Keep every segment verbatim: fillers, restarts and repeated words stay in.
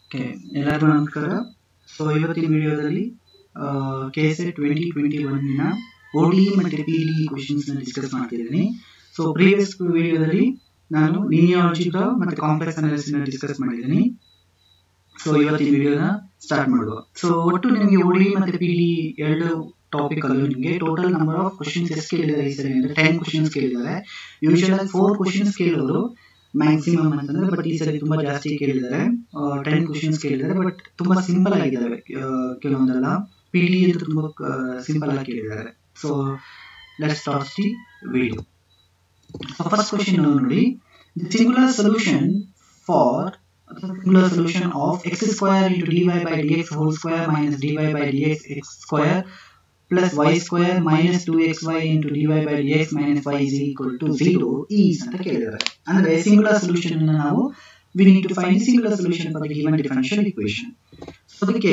Okay, ಎಲ್ಲರಿಗೂ ನಮಸ್ಕಾರ. So ಇವತ್ತಿನ ವಿಡಿಯೋದಲ್ಲಿ K S A twenty twenty ಒನ್ನ ಒ ಡಿ ಮತ್ತು ಪಿ ಡಿ ಕ್ವೆಶನ್ಸ್ನ ಡಿಸ್ಕಸ್ ಮಾಡ್ತಿದ್ದೀನಿ. ಸೊ ಪ್ರೀವಿಯಸ್ ವಿಡಿಯೋದಲ್ಲಿ ನಾನು ಲೀನಿಯರ್ ಆಲ್ಜಿಬ್ರಾ ಮತ್ತು ಕಾಂಪ್ಲೆಕ್ಸ್ ಅನಾಲಿಸಿಸ್ನ ಡಿಸ್ಕಸ್ ಮಾಡಿದ್ದೀನಿ. ಸೊ ಇವತ್ತಿನ ವಿಡಿಯೋನ ಸ್ಟಾರ್ಟ್ ಮಾಡುವ. ಸೊ ಒಟ್ಟು ನಿಮಗೆ ಒ ಡಿ ಮತ್ತು ಪಿ ಡಿ ಎರಡು ಟಾಪಿಕ್ ಅಲ್ಲೂ ನಿಮಗೆ ಟೋಟಲ್ ನಂಬರ್ ಆಫ್ ಕ್ವಶನ್ಸ್ ಎಷ್ಟು ಕೇಳಿದ್ದಾರೆ ಈ ಸರಿ ಅಂದರೆ ಟೆನ್ ಕ್ವಶನ್ಸ್ ಕೇಳಿದ್ದಾರೆ. ಯೂಶುವಲ್ ಆಗಿ ಫೋರ್ ಕ್ವಶನ್ಸ್ ಕೇಳೋರು ಮ್ಯಾಕ್ಸಿಮಮ್ ಅಂತಂದ್ರೆ, ಬಟ್ ಈ ಸರಿ ತುಂಬಾ ಜಾಸ್ತಿ ಕೇಳಿದ್ದಾರೆ. ಟೆನ್ ಕ್ವಶನ್ಸ್ ಕೇಳಿದ್ದಾರೆ, ಬಟ್ ತುಂಬಾ ಸಿಂಪಲ್ ಆಗಿದ್ದಾವೆ ಕೆಲವೊಂದೆಲ್ಲ. ಪಿ ಡಿ ಅಂತ ತುಂಬಾ ಸಿಂಪಲ್ ಆಗಿ ಕೇಳಿದ್ದಾರೆ. So let's start the video. First question ನೋಡಿ, the singular solution for singular solution of x square into dy by dx whole square minus dy by dx x square plus y square minus two x y into dy by dx minus y is equal to zero is ಅಂತ ಕೇಳಿದ್ದಾರೆ. ಅಂದ್ರೆ singular solution ಅನ್ನು ನಾವು we need to find the singular solution for the given differential equation. So ಅದಕ್ಕೆ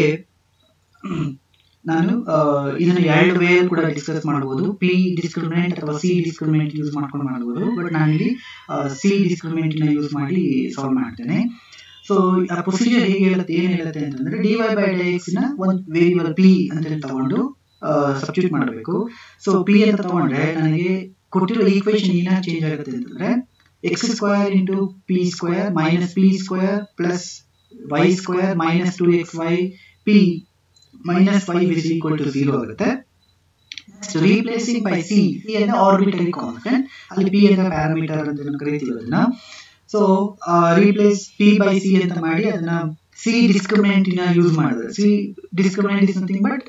ನಾನು ಇದನ್ನ ಎರಡು way ಕೂಡ ಡಿಸ್ಕಸ್ ಮಾಡಬಹುದು. ಪಿ ಡಿಸ್ಕ್ರಿಮಿನೆಂಟ್ ಅಥವಾ ಸಿ ಡಿಸ್ಕ್ರಿಮಿನೆಂಟ್ ಯೂಸ್ ಮಾಡ್ಕೊಂಡು ಮಾಡಬಹುದು, ಬಟ್ ನಾನು ಇಲ್ಲಿ ಸಿ ಡಿಸ್ಕ್ರಿಮಿನೆಂಟ್ ನ ಯೂಸ್ ಮಾಡಿ ಸಾಲ್ವ್ ಮಾಡ್ತೇನೆ. ಸೊ ಆ ಪ್ರೊಸೀಜರ್ ಹೇಗೆ ಹೇಳುತ್ತೆ ಏನ್ ಹೇಳುತ್ತೆ ಅಂತಂದ್ರೆ, D Y by D X ನ ಒಂದು ವೇರಿಯಬಲ್ ಪಿ ಅಂತ ತಗೊಂಡು ಸಬ್ಸ್ಟಿಟ್ಯೂಟ್ ಮಾಡಬೇಕು. ಸೊ ಪಿ ಅಂತ ತಗೊಂಡ್ರೆ ನನಗೆ ಕೊಟ್ಟಿರೋ ಈಕ್ವೇಶನ್ ಏನಾಗ ಚೇಂಜ್ ಆಗುತ್ತೆ ಅಂತಂದ್ರೆ, X square into P square minus P square plus Y square minus two X Y P minus five is equal to zero ಆಗುತ್ತೆ. ರೀಪ್ಲೇಸಿಂಗ್ ಬೈ ಸಿ, ಸಿ ಅಂದ್ರೆ ಆರ್ಬಿಟರಿ ಕಾನ್ಸ್ಟೆಂಟ್, ಅಲ್ಲಿ ಪಿ ಅಂದ್ರೆ parameter ಅಂತ ಕರಿತೀವಿ ಅದನ್ನ. So replace P by C ಅಂತ ಮಾಡಿ ಅದನ್ನ ಸಿ ಡಿಸ್ಕ್ರಿಮಿನೆಂಟ್ ನ ಯೂಸ್ ಮಾಡಿದ್ರೆ, C discriminant is something but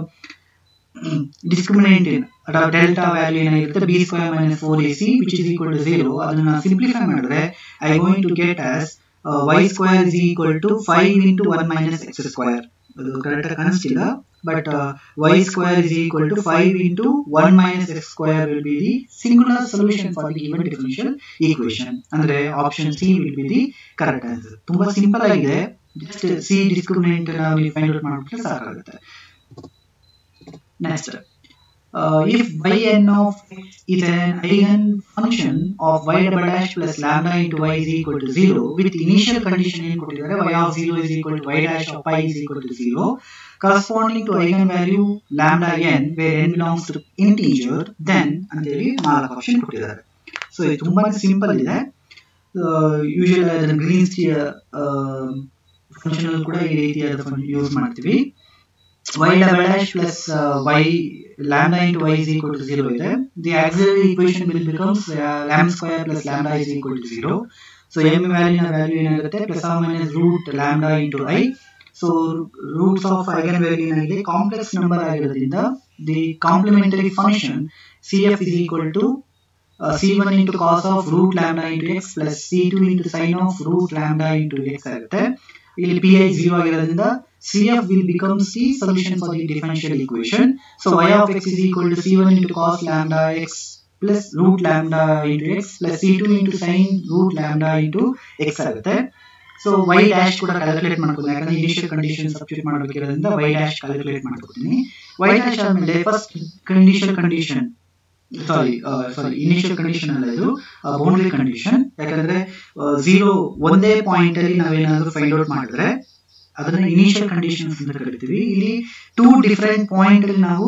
discriminant in delta value ಏನಾಗಿರುತ್ತೆ B square minus four A C which is equal to zero. ಅದನ್ನ ಸಿಂಪ್ಲಿಫೈ ಮಾಡಿದ್ರೆ I going to get as Y square is equal to five into one minus X square. ಅದು correct ಆಗಿ ಕಾಣಿಸ್ತಿಲ್ಲ, but y square is equal to five into one minus x square will be the singular solution for the given differential equation. ಅಂದ್ರೆ option C will be the correct answer. ತುಂಬಾ simple ಆಗಿದೆ, just C discriminant ನಾವು ಇಲ್ಲಿ find out ಮಾಡಿಬಿಟ್ರೆ ಸಾಕಾಗುತ್ತೆ. Next, uh, if yn of x is an eigen function of y double dash plus lambda into y is equal to zero with initial condition ಏನು ಕೊಟ್ಟಿದ್ದಾರೆ, y of zero is equal to y dash of pi is equal to zero corresponding to eigenvalue lambda n where n belongs to integer, then ಅಂತೇಳಿ ನಾಲ್ಕು option ಕೊಟ್ಟಿದ್ದಾರೆ. So ಇದು ತುಂಬಾ simple ಇದೆ. Usual ಅದನ್ನ Green's function ಅಲ್ಲಿ ಕೂಡ ಈ ರೀತಿಯಾದ ಯೂಸ್ ಮಾಡ್ತೀವಿ. y double dash plus uh, y lambda into y is equal to zero ಇದೆ. The auxiliary equation will becomes uh, lambda square plus lambda is equal to zero. So m value ನ value ಏನಾಗುತ್ತೆ plus or minus root lambda into i. So roots of eigenvalue ಏನಾಗಿದೆ complex number ಆಗಿರೋದ್ರಿಂದ the complementary function cf is equal to uh, c one into cos of root lambda into x plus c two into sin of root lambda into x ಆಗುತ್ತೆ. ಇಲ್ಲಿ pi zero ಆಗಿರೋದ್ರಿಂದ cf will become the solution for the differential equation. So y of x is equal to c one into cos lambda x plus root lambda into x plus c two into sin root lambda into x ಆಗುತ್ತೆ. So y dash ಕೂಡ calculate ಮಾಡ್ಕೊತೀನಿ, ಯಾಕಂದ್ರೆ initial condition substitute ಮಾಡಬೇಕಿರೋದ್ರಿಂದ y dash calculate ಮಾಡ್ಕೊತೀನಿ. y dash ಆದ್ಮೇಲೆ first initial condition sorry sorry initial condition ಅಲ್ಲ, ಇದು boundary condition. ಯಾಕಂದ್ರೆ ಝೀರೋ ಒಂದೇ ಪಾಯಿಂಟ್ ಅಲ್ಲಿ ನಾವೇನಾದ್ರೂ ಫೈಂಡ್ ಔಟ್ ಮಾಡಿದ್ರೆ ಅದನ್ನ ಇನಿಷಿಯಲ್ ಕಂಡೀಷನ್ಸ್ ಅಂತ ಕರಿತೀವಿ. ಇಲ್ಲಿ ಟೂ ಡಿಫರೆಂಟ್ ಪಾಯಿಂಟ್ ಅಲ್ಲಿ ನಾವು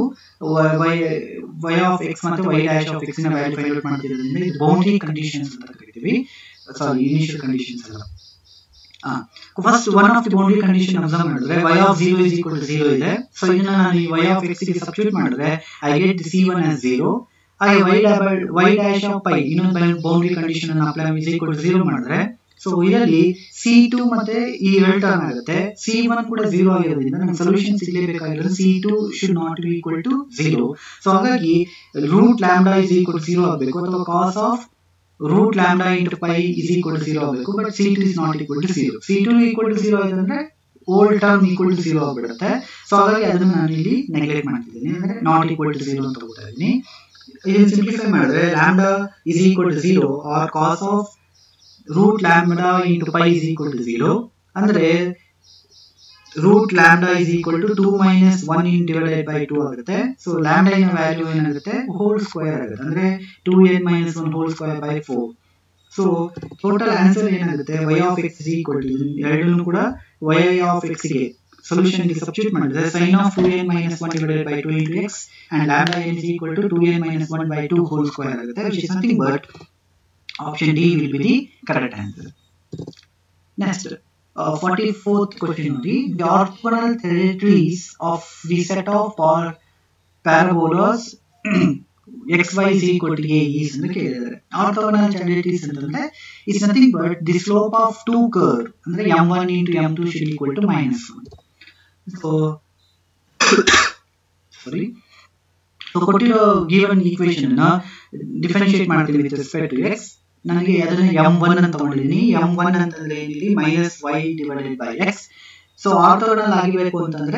y ಆಫ್ x ಮತ್ತು y dash ಆಫ್ x ನ ವ್ಯಾಲ್ಯೂ ಫೈಂಡ್ ಔಟ್ ಮಾಡ್ತಿರೋದ್ರಿಂದ ಇದು ಬೌಂಡರಿ ಕಂಡೀಷನ್ಸ್ ಅಂತ ಕರಿತೀವಿ, ಸಾರಿ ಇನಿಷಿಯಲ್ ಕಂಡೀಷನ್ಸ್ ಅಲ್ಲ. First one of the boundary condition observe ಮಾಡಿದ್ರೆ y of zero is equal to zero ಇದೆ. ಸೊ ಇದನ್ನ ನಾನು y ಆಫ್ x ಗೆ ಸಬ್ಸ್ಟಿಟ್ಯೂಟ್ ಮಾಡಿದ್ರೆ I get c one as zero. ಹಾಗೆ y double y dash of pi ಇನ್ನೊಂದು ಬೌಂಡರಿ ಕಂಡೀಷನ್ ಅನ್ನು apply is equal to zero ಮಾಡಿದ್ರೆ, ಸೊ ಇದರಲ್ಲಿ ಸಿ ಟು ಮತ್ತೆ ಈ ಎರಡು ಟರ್ಮ್ ಆಗುತ್ತೆ. ಸಿ ಒನ್ ಕೂಡ ಝೀರೋ ಆಗಿರೋದ್ರಿಂದ ನಮ್ಗೆ ಸೊಲ್ಯೂಷನ್ ಸಿಗಲೇಬೇಕಾಗಿರೋದು C two should not be equal to zero. So ಹಾಗಾಗಿ root lambda is equal to zero ಆಗಬೇಕು, ಅಥವಾ cos of root lambda into pi is equal to zero ಆಗಬೇಕು. But C two is not equal to zero. C two equal to zero ಆಯ್ತಂದ್ರೆ old term equal to zero ಆಗ್ಬಿಡುತ್ತೆ. So ಹಾಗಾಗಿ ಅದನ್ನ ನಾನು ಇಲ್ಲಿ neglect ಮಾಡ್ತಿದ್ದೀನಿ, ಅಂದ್ರೆ ನಾಟ್ ಈಕ್ವಲ್ ಟು ಝೀರೋ ಅಂತ ತಗೋತಾ ಇದ್ದೀನಿ. ಇದನ್ನ ಸಿಂಪ್ಲಿಫೈ ಮಾಡಿದ್ರೆ lambda is equal to zero or cos of root lambda into pi is equal to zero. ಅಂದ್ರೆ root lambda is equal to two minus one in divided by two ಆಗುತ್ತೆ. So lambda ಇನ value ಏನಾಗುತ್ತೆ whole square ಆಗುತ್ತೆ, ಅಂದ್ರೆ two n minus one whole square by four. So total answer ಏನಾಗುತ್ತೆ y of x is equal to ಎರಡನ್ನೂ ಕೂಡ y of x ಗೆ solution ಗೆ ಸಬ್ಸ್ಟಿಟ್ಯೂಟ್ ಮಾಡಿದ್ರೆ sin of two n minus one divided by two into x and lambda n is equal to two n minus one by two whole square ಆಗುತ್ತೆ, which is nothing but option D will be the correct answer. Next, uh, forty-fourth question only. The orthogonal territories of the set of par parabolas xy is equal to a is ಅಂತ ಕೇಳಿದ್ದಾರೆ. Orthogonal territories ಅಂತಂದ್ರೆ is nothing but the slope of two curve ಅಂದ್ರೆ m one into m two should equal to minus one. So sorry. So ಕೊಟ್ಟಿರೋ given equation ಅನ್ನ differentiate ಮಾಡ್ತೀವಿ with respect to x. ನನಗೆ ಅದನ್ನ m one ಅಂತ ತಗೊಂಡಿದ್ದೀನಿ. m one ಅಂತಂದ್ರೆ ಏನಿದೆ minus y divided by x. So orthogonal ಆಗಿಬೇಕು ಅಂತಂದ್ರೆ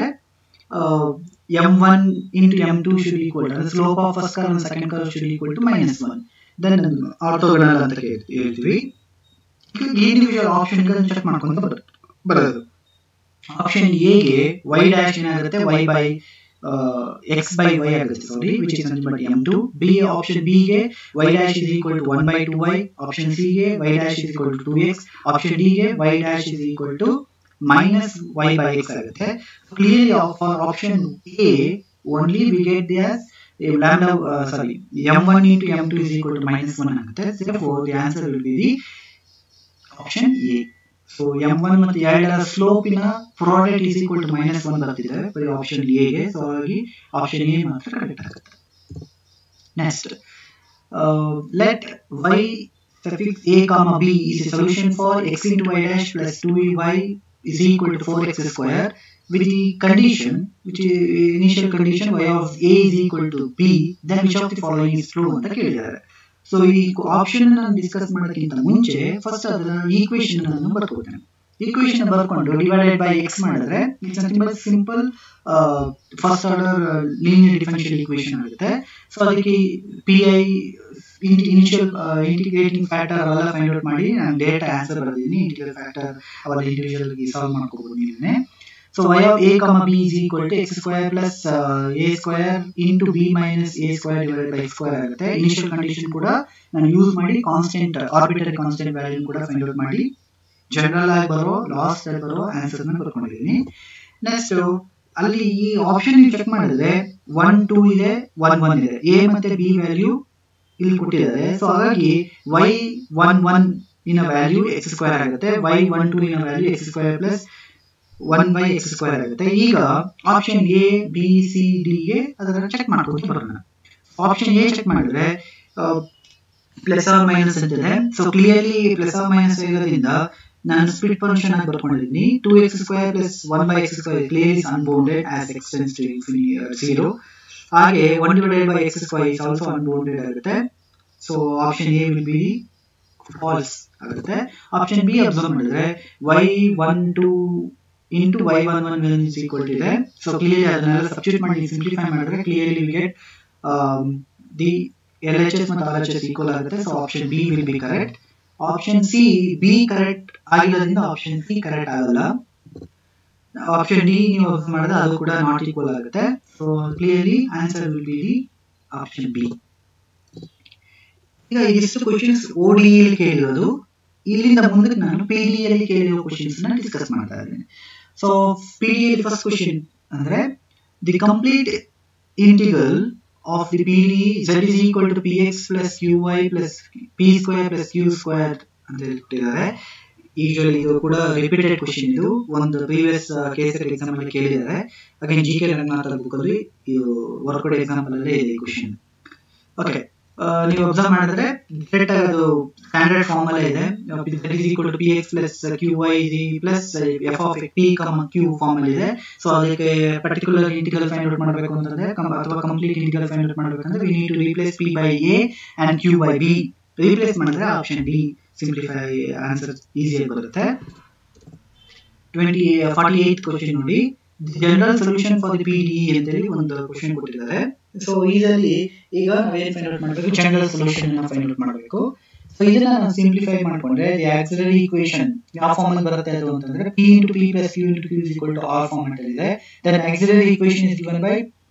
m one into m two should equal to the slope of first curve and second curve should equal to minus one. Then orthogonal ಅಂತ ಹೇಳ್ತೀವಿ. Individual option ಗಳನ್ನು check ಮಾಡ್ಕೊಂಡು ಬರೋದು. Option A ಗೆ y dash ಏನಾಗುತ್ತೆ y by uh, x by y ಆಗುತ್ತೆ, ಸಾರಿ, which is nothing but m two. b option b ಗೆ y dash is equal to one by two y. option c ಗೆ y dash is equal to two x. option d ಗೆ y dash is equal to minus y by x ಆಗುತ್ತೆ. Clearly for option a only we get this uh, lambda uh, sorry m one into m two is equal to minus one ಆಗುತ್ತೆ. Therefore the answer will be the option a. So m one ಮತ್ತು ಎರಡರ slope ಇನ product is equal to minus one ಬರ್ತಿದೆ ಬರೀ option A ಗೆ. So ಹಾಗಾಗಿ option A ಮಾತ್ರ correct ಆಗುತ್ತೆ. Next, let y suffix a comma b is a solution for x into y dash plus two y is equal to four x square with the condition, which is initial condition y of a is equal to b, then which of the following is true ಅಂತ ಕೇಳಿದ್ದಾರೆ. So ಈ option ಅನ್ನು discuss ಮಾಡೋಕ್ಕಿಂತ ಮುಂಚೆ first ಅದರ equation ಅನ್ನು ಬರ್ಕೊಳ್ತೇನೆ. Equation ಬರ್ಕೊಂಡು ಡಿವೈಡೆಡ್ ಬೈ ಎಕ್ಸ್ ಮಾಡಿದ್ರೆ it's nothing but simple first order linear differential equation ಆಗುತ್ತೆ. ಸೊ ಅದಕ್ಕೆ P I initial integrating factor ಅವೆಲ್ಲ ಫೈಂಡ್ ಔಟ್ ಮಾಡಿ ನಾನು ಡೈರೆಕ್ಟ್ ಆನ್ಸರ್ ಬರೆದಿದ್ದೀನಿ. ಇಂಟಿಗ್ರಲ್ ಫ್ಯಾಕ್ಟರ್ ಅವೆಲ್ಲ ಇಂಡಿವಿಜುವಲ್ ಆಗಿ ಸಾಲ್ವ್ ಮಾಡ್ಕೋಬಹುದು ನೀವೇ. So y of a comma b is equal to x square plus uh, a square into b minus a square divided by x square ಆಗುತ್ತೆ. Initial condition ಕೂಡ ನಾನು use ಮಾಡಿ constant arbitrary constant value ಕೂಡ find out ಮಾಡಿ general ಆಗಿ ಬರೋ last ಅಲ್ಲಿ ಬರೋ ಆನ್ಸರ್ ನ ಬರ್ಕೊಂಡಿದ್ದೀನಿ. ನೆಕ್ಸ್ಟ್ ಅಲ್ಲಿ ಈ ಆಪ್ಷನ್ ಚೆಕ್ ಮಾಡಿದ್ರೆ ಒನ್ ಟೂ ಇದೆ, ಒನ್ ಒನ್ ಇದೆ, ಎ ಮತ್ತೆ ಬಿ ವ್ಯಾಲ್ಯೂ ಇಲ್ಲಿ ಕೊಟ್ಟಿದ್ದಾರೆ. ಸೊ ಹಾಗಾಗಿ y ಒನ್ ಒನ್ ಇನ್ ವ್ಯಾಲ್ಯೂ ಎಕ್ಸ್ ಸ್ಕ್ವೇರ್ ಆಗುತ್ತೆ, y ಒನ್ ಟೂ ಇನ್ value x square plus one by x square ಆಗುತ್ತೆ. ಈಗ option A B C D ಗೆ ಅದನ್ನ ಚೆಕ್ ಮಾಡ್ಕೊಂಡು ಬರೋಣ. ಆಪ್ಷನ್ ಎ ಚೆಕ್ ಮಾಡಿದ್ರೆ ಪ್ಲಸ್ ಆರ್ ಮೈನಸ್ ಅಂತಿದೆ. So clearly plus or minus ಇರೋದ್ರಿಂದ ನಾನು ಸ್ಪ್ಲಿಟ್ ಫಂಕ್ಷನ್ ಆಗಿ ಬರ್ಕೊಂಡಿದ್ದೀನಿ. Two x square plus one by x square clearly unbounded as x tends to zero. ಹಾಗೆ one divided by x square is also unbounded ಆಗುತ್ತೆ. So option A will be false ಆಗುತ್ತೆ. Option B observe ಮಾಡಿದ್ರೆ y one two into y one one is equal to ಇದೆ. So clearly ಅದನ್ನೆಲ್ಲ substitute ಮಾಡಿ simplify ಮಾಡಿದ್ರೆ clearly we get um, the L H S ಮತ್ತು R H S equal ಆಗುತ್ತೆ. So option B will be correct. Option C B correct ಆಗಿರೋದ್ರಿಂದ option C correct ಆಗಲ್ಲ. Option D ನೀವು observe ಮಾಡಿದ್ರೆ ಅದು ಕೂಡ not equal ಆಗುತ್ತೆ. So clearly answer will be the option B. ಈಗ ಇದಿಷ್ಟು ಕ್ವೆಶ್ಚನ್ಸ್ O D E ಅಲ್ಲಿ ಕೇಳಿರೋದು. ಇಲ್ಲಿಂದ ಮುಂದಕ್ಕೆ ನಾನು ಪಿ ಡಿ ಅಲ್ಲಿ ಕೇಳಿರೋ ಕ್ವೆಶ್ಚನ್ಸ್ ನ ಡಿಸ್ಕಸ್ ಮಾಡ್ತಾ ಇದ್ದೇನೆ. ಸೊ ಪಿ ಡಿ ಅಲ್ಲಿ ಫಸ್ಟ್ ಕ್ವೆಶ್ಚನ್ ಅಂದ್ರೆ the complete integral of the P D z is equal to px plus qy plus p square plus q square ಅಂತ ಹೇಳ್ತಿದ್ದಾರೆ. ಯೂಶುವಲಿ ಇದು ಕೂಡ ರಿಪೀಟೆಡ್ ಕ್ವೆಶ್ಚನ್. ಇದು ಒಂದು ಪ್ರೀವಿಯಸ್ ಕೇಸ್ ಎಕ್ಸಾಮ್ ಅಲ್ಲಿ ಕೇಳಿದ್ದಾರೆ. Again G K Ranganath book ಅಲ್ಲಿ ಇದು ವರ್ಕ್ಡ್ ಎಕ್ಸಾಂಪಲ್ ಅಲ್ಲಿ ಇದೆ ಕ್ವೆಶ್ಚನ್. ಓಕೆ, ನೀವು ಅಬ್ಸರ್ವ್ ಮಾಡಿದ್ರೆ ಡೈರೆಕ್ಟ್ ಅದು ಸ್ಟ್ಯಾಂಡರ್ಡ್ ಫಾರ್ಮ್ ಅಲ್ಲೇ ಇದೆ. z is equal to px plus qy plus f of p comma q form ಅಲ್ಲಿ ಇದೆ. ಸೊ ಅದಕ್ಕೆ ಪರ್ಟಿಕ್ಯುಲರ್ ಇಂಟಿಗ್ರಲ್ ಫೈಂಡ್ ಔಟ್ ಮಾಡಬೇಕು ಅಂತಂದ್ರೆ ಅಥವಾ ಕಂಪ್ಲೀಟ್ ಇಂಟಿಗ್ರಲ್ ಫೈಂಡ್ ಔಟ್ ಮಾಡಬೇಕಂದ್ರೆ we need to replace p by a and q by b. Replace ಮಾಡಿದ್ರೆ option D simplify answer ಈಸಿಯಾಗಿ ಬರುತ್ತೆ. ಟ್ವೆಂಟಿ ಫಾರ್ಟಿ ಏಟ್ ಕ್ವೆಶ್ಚನ್ ನೋಡಿ, general solution for the P D ಅಂತ ಹೇಳಿ ಒಂದು ಕ್ವೆಶ್ಚನ್ ಕೊಟ್ಟಿದ್ದಾರೆ. So ಇದರಲ್ಲಿ ಈಗ ನಾವೇನ್ ಫೈಂಡ್ ಔಟ್ ಮಾಡಬೇಕು, ಜನರಲ್ ಸೊಲ್ಯೂಷನ್ ಅನ್ನ ಫೈಂಡ್ ಔಟ್ ಮಾಡಬೇಕು. ಸೊ ಇದನ್ನ ನಾವು ಸಿಂಪ್ಲಿಫೈ ಮಾಡ್ಕೊಂಡ್ರೆ ದಿ ಆಕ್ಸಿಲರಿ ಈಕ್ವೇಷನ್ ಯಾವ ಫಾರ್ಮ್ ಅಲ್ಲಿ ಬರುತ್ತೆ ಅದು ಅಂತಂದ್ರೆ p into p plus q into q is equal to r form ಅಂತ ಇದೆ. Then auxiliary equation is given by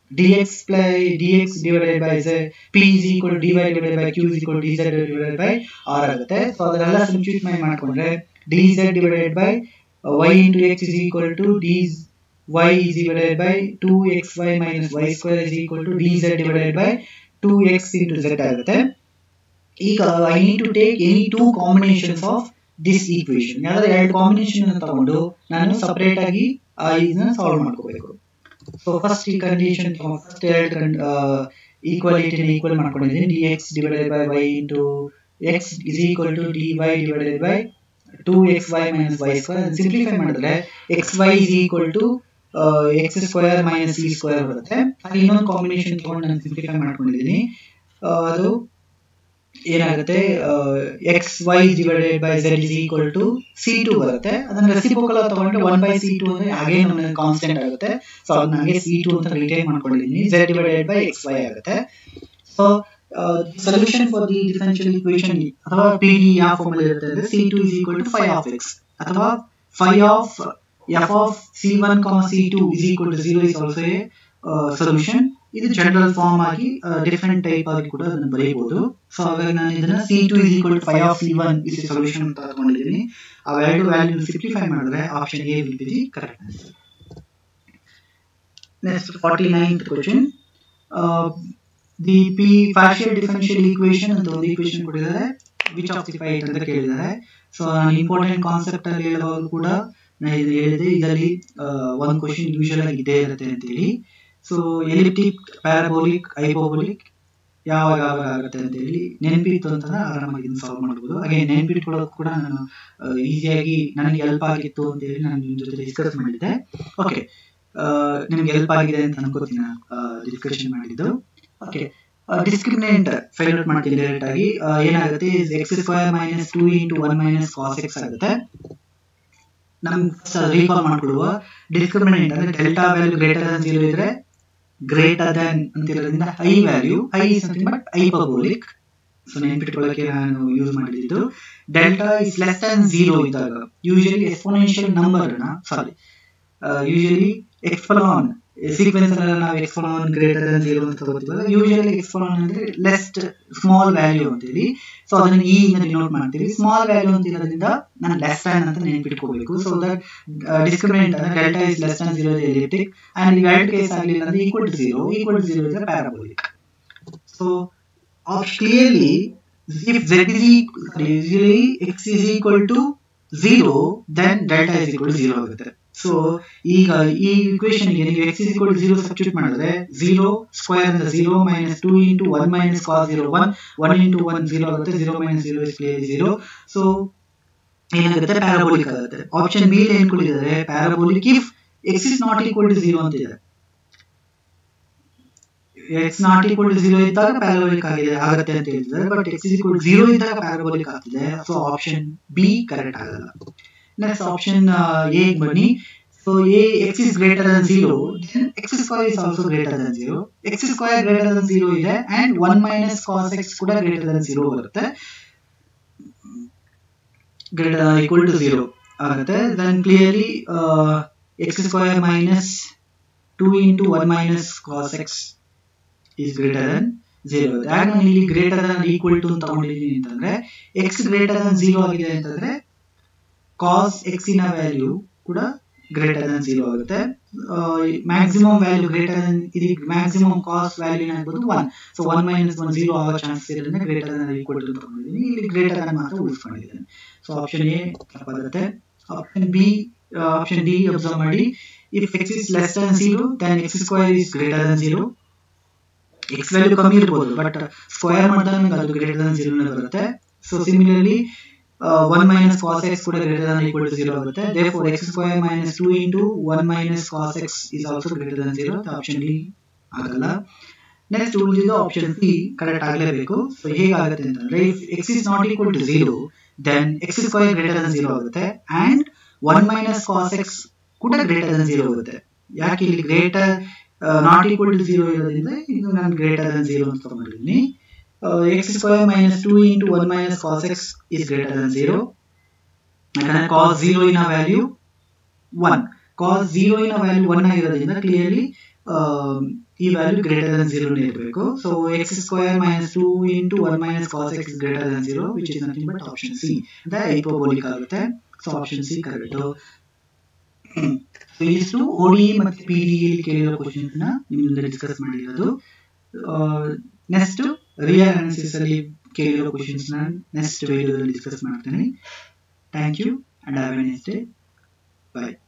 dx plus dx divided by z, p is equal to dy divided by q is equal to dz divided by r ಆಗುತ್ತೆ. So ಅದನ್ನೆಲ್ಲ simplify ಮಾಡ್ಕೊಂಡ್ರೆ dz divided by y into x is equal to dy is divided by two x y minus y square is equal to dz divided by two x into z ಆಗುತ್ತೆ. ಈಗ I need to take any two combinations of this equation. ಯಾವ್ದಾದ್ರು ಎರಡು combination ಅನ್ನು ತಗೊಂಡು ನಾನು separate ಆಗಿ ಇದನ್ನ solve ಮಾಡ್ಕೋಬೇಕು. ಸೊ ಫಸ್ಟ್ ಈ ಕಂಡೀಷನ್ ಫಸ್ಟ್ ಎರಡು ಈಕ್ವಾಲಿಟಿ ಈಕ್ವಲ್ ಮಾಡ್ಕೊಂಡಿದ್ದೀನಿ. dx divided by y into x is equal to dy divided by two x y minus y square. Simplify ಮಾಡಿದ್ರೆ xy is equal to x square minus c square ಬರುತ್ತೆ. ಹಾಗೆ ಇನ್ನೊಂದು combination ತಗೊಂಡು ನಾನು simplify ಮಾಡ್ಕೊಂಡಿದ್ದೀನಿ. ಅದು ಏನಾಗುತ್ತೆ x y divided by z is equal to C two ಬರುತ್ತೆ. ಅದನ್ನ ರೆಸಿಪ್ರೋಕಲ್ ತಗೊಂಡ್ರೆ ಒನ್ ಬೈ ಸಿ ಟು ಅಂದ್ರೆ ಹಾಗೆ ನನ್ನ ಕಾನ್ಸ್ಟೆಂಟ್ ಆಗುತ್ತೆ. ಸೊ ಅದನ್ನ ಹಾಗೆ ಸಿ ಟು ಅಂತ ರಿಟೈನ್ ಮಾಡ್ಕೊಂಡಿದ್ದೀನಿ. Z divided by x y ಆಗುತ್ತೆ. So solution for the differential equation ಅಥವಾ ಪಿ ಡಿ ಯಾವ ಫಾರ್ಮ್ ಅಲ್ಲಿ ಇರುತ್ತೆ ಅಂದ್ರೆ C two is equal to phi of x ಅಥವಾ phi of F of C one comma C two is equal to zero is also a solution. ಇದು general form ಆಗಿ different type ಆಗಿ ಕೂಡ ಅದನ್ನು ಬರೆಯಬಹುದು. ಸೊ ಹಾಗಾಗಿ ನಾನು ಇದನ್ನ C two is equal to phi of C one is solution ಅಂತ ತಗೊಂಡಿದ್ದೀನಿ. ಅವೆರಡು ವ್ಯಾಲ್ಯೂ ಸಿಂಪ್ಲಿಫೈ ಮಾಡಿದ್ರೆ option A will be the correct answer. Next forty ninth question. The P partial differential equation ಅಂತ ಒಂದು ಈಕ್ವೇಷನ್ ಕೊಟ್ಟಿದ್ದಾರೆ. ವಿಚ್ ಆಫ್ ದಿ ಫೈಟ್ ಅಂತ ಕೇಳಿದ್ದಾರೆ. So ನಾನು ಇಂಪಾರ್ಟೆಂಟ್ ಕಾನ್ಸೆಪ್ಟ್ ಅಲ್ಲಿ ಹೇಳುವಾಗ ಕೂಡ ನಾನು ಇದು ಹೇಳಿದೆ, ಇದರಲ್ಲಿ ಒಂದು ಕ್ವೆಶ್ಚನ್ ಯೂಶುವಲ್ ಆಗಿ ಇದೇ ಇರುತ್ತೆ ಅಂತ ಹೇಳಿ. ಸೊ ಎಲಿಪ್ಟಿಕ್, ಪ್ಯಾರಾಬೋಲಿಕ್, ಹೈಪೋಬೋಲಿಕ್ ಯಾವಾಗ ಯಾವಾಗ ಆಗುತ್ತೆ ಅಂತ ಹೇಳಿ ನೆನಪಿತ್ತು ಅಂತಂದ್ರೆ ಆರಾಮಾಗಿ ಸಾಲ್ವ್ ಮಾಡ್ಬೋದು. ಹಾಗೆ ನೆನಪಿಟ್ಕೊಳ್ಳೋದು ಕೂಡ ನಾನು ಈಸಿಯಾಗಿ ನನಗೆ ಹೆಲ್ಪ್ ಆಗಿತ್ತು ಅಂತ ಹೇಳಿ ನಾನು ನಿಮ್ಮ ಜೊತೆ ಡಿಸ್ಕಸ್ ಮಾಡಿದ್ದೆ. ಓಕೆ, ನಿಮ್ಗೆ ಹೆಲ್ಪ್ ಆಗಿದೆ ಅಂತ ಅನ್ಕೋತೀನಿ ಡಿಸ್ಕಷನ್ ಮಾಡಿದ್ದು. ಓಕೆ, ಡಿಸ್ಕ್ರಿಮಿನೆಂಟ್ ಫೈಂಡ್ ಔಟ್ ಮಾಡ್ತೀನಿ ಡೈರೆಕ್ಟ್ ಆಗಿ. ಏನಾಗುತ್ತೆ x square minus two into one minus cos x ಆಗುತ್ತೆ. ನಮ್ಗೆ ರೀಕಾಲ್ ಮಾಡ್ಕೊಳ್ಳುವ ಡಿಸ್ಕ್ರಿಮಿನೆಂಟ್ ಅಂದ್ರೆ delta value greater than zero ಇದ್ರೆ ಗ್ರೇಟರ್ ದನ್ ಅಂತ ಇರೋದ್ರಿಂದ high value high is something but hyperbolic. So ನೆನಪಿಟ್ಕೊಳ್ಳೋಕೆ ನಾನು ಯೂಸ್ ಮಾಡಿದ್ದು delta is less than zero ಇದ್ದಾಗ ಯೂಶಲಿ ಎಕ್ಸ್ಪೋನೆನ್ಷಿಯಲ್ ನಂಬರ್ ನ ಸಾರಿ ಯೂಶಲಿ ಎಕ್ಸ್ಪೋನಾನ್ ಸೀಕ್ವೆನ್ಸ್ ಅಲ್ಲ ನಾವು ಎಕ್ಸ್ಪೋನಾನ್ ಗ್ರೇಟರ್ ದನ್ ಜೀರೋ ಅಂತ ತಗೋತೀವಲ್ಲ, ಯೂಶಲಿ ಎಕ್ಸ್ಪೋನಾನ್ ಅಂದ್ರೆ ಲೆಸ್ ಸ್ಮಾಲ್ ವ್ಯಾಲ್ಯೂ ಅಂತ ಹೇಳಿ. ಸೊ ಅದನ್ನ ಇ ಇಂದ ಡಿನೋಟ್ ಮಾಡ್ತೀವಿ. ಸ್ಮಾಲ್ ವ್ಯಾಲ್ಯೂ ಅಂತ ಇರೋದ್ರಿಂದ ನಾನು ಲೆಸ್ ದ್ಯಾನ್ ಅಂತ ನೆನಪಿಟ್ಕೋಬೇಕು. ಸೊ ದಟ್ ಡಿಸ್ಕ್ರಿಮಿನೆಂಟ್ ಅಂದ್ರೆ delta is less than zero is elliptic and ಈ ಎರಡು ಕೇಸ್ ಆಗಲಿಲ್ಲ ಅಂದ್ರೆ equal to zero equal to zero is parabolic. So clearly if z is equal usually x is equal to zero then delta is equal to zero ಆಗುತ್ತೆ. So ಈಗ ಈ equation ಗೆ ನೀವು x is equal to zero substitute ಮಾಡಿದ್ರೆ zero square ಅಂದ್ರೆ zero minus two into one minus cos zero one one into one zero ಆಗುತ್ತೆ. zero minus zero is clearly zero. So ಏನಾಗುತ್ತೆ parabolic ಆಗುತ್ತೆ. Option B ಏನ್ ಕೊಟ್ಟಿದ್ದಾರೆ parabolic if x is not equal to zero ಅಂತ ಇದೆ. x not equal to zero ಇದ್ದಾಗ parabolic ಆಗಿದೆ ಆಗುತ್ತೆ ಅಂತ ಹೇಳ್ತಿದ್ದಾರೆ. But x is equal to zero ಇದ್ದಾಗ ಪ್ಯಾರಾಬೋಲಿಕ್ ಆಗ್ತಿದೆ. ಸೊ ಆಪ್ಷನ್ ಬಿ ಕರೆಕ್ಟ್ ಆಗಲ್ಲ. ನೆಕ್ಸ್ಟ್ ಆಪ್ಷನ್ ಎ ಬನ್ನಿ. So A x is greater than zero then x square is also greater than zero. x square greater than zero ಇದೆ and one minus cos x ಕೂಡ greater than zero ಬರುತ್ತೆ. greater equal to zero ಆಗುತ್ತೆ. then clearly uh, x square minus two into one minus cos x is greater than zero. ಯಾಕೆ ನಾನು ಇಲ್ಲಿ greater than equal to ಅಂತ ತಗೊಂಡಿದ್ದೀನಿ ಅಂತಂದ್ರೆ x greater than zero ಆಗಿದೆ ಅಂತಂದ್ರೆ cos x ಇನ ವ್ಯಾಲ್ಯೂ ಕೂಡ greater than zero ಆಗುತ್ತೆ. ಮ್ಯಾಕ್ಸಿಮಮ್ ವ್ಯಾಲ್ಯೂ greater than ಇದು ಮ್ಯಾಕ್ಸಿಮಮ್ cos ವ್ಯಾಲ್ಯೂ ಏನಾಗಬಹುದು one. So one minus one zero ಆಗೋ ಚಾನ್ಸ್ ಇರೋದ್ರಿಂದ greater than equal to ತಗೊಂಡಿದ್ದೀನಿ. ಇಲ್ಲಿ greater than ಮಾತ್ರ ಉಳಿಸ್ಕೊಂಡಿದ್ದೀನಿ. ಸೊ ಆಪ್ಷನ್ ಎ ತಪ್ಪಾಗುತ್ತೆ. Option B option D observe ಮಾಡಿ. if x is less than zero then x square is greater than zero. x value ಕಮ್ಮಿ ಇರಬಹುದು ಬಟ್ ಸ್ಕ್ವೇರ್ ಮಾಡಿದಾಗ ಅದು ಗ್ರೇಟರ್ ದನ್ ಜೀರೋ ಬರುತ್ತೆ. So similarly one minus cos x ಕೂಡ greater than equal to zero ಆಗುತ್ತೆ. therefore x square minus two into one minus cos x is also greater than zero. Option D ಆಗಲ್ಲ. Next ಉಳಿದಿದ್ದು option C correct ಆಗಲೇಬೇಕು. So ಹೇಗಾಗುತ್ತೆ ಅಂತಂದ್ರೆ if x is not equal to zero then x square greater than zero ಆಗುತ್ತೆ and one minus cos x ಕೂಡ greater than zero ಆಗುತ್ತೆ. ಯಾಕೆ ಇಲ್ಲಿ greater not equal to zero ಇರೋದ್ರಿಂದ ಇದು ನಾನು ಗ್ರೇಟರ್ ದನ್ ಜೀರೋ ಅಂತ ತಗೊಂಡಿದ್ದೀನಿ. x square minus two into one minus cos x is greater than zero. ಯಾಕಂದ್ರೆ cos zero ಇನ ವ್ಯಾಲ್ಯೂ one. cos zero ಇನ ವ್ಯಾಲ್ಯೂ one ಆಗಿರೋದ್ರಿಂದ ಕ್ಲಿಯರ್ಲಿ ಈ ವ್ಯಾಲ್ಯೂ ಗ್ರೇಟರ್ ದನ್ ಜೀರೋ ಇರಬೇಕು. So x square minus two into one minus cos x greater than zero which is nothing but option C the hyperbolic ಆಗುತ್ತೆ. So option C correct. ಇಷ್ಟು O D ಮತ್ತು P D ಕೇಳಿರೋ questions ನ ನಿಮ್ಮ ಮುಂದೆ discuss ಮಾಡಿರೋದು. Next real analysis ಅಲ್ಲಿ ಕೇಳಿರೋ questions ನ ನೆಕ್ಸ್ಟ್ ವಿಡಿಯೋದಲ್ಲಿ ಡಿಸ್ಕಸ್ ಮಾಡ್ತೀನಿ. Thank you and have a nice day. Bye.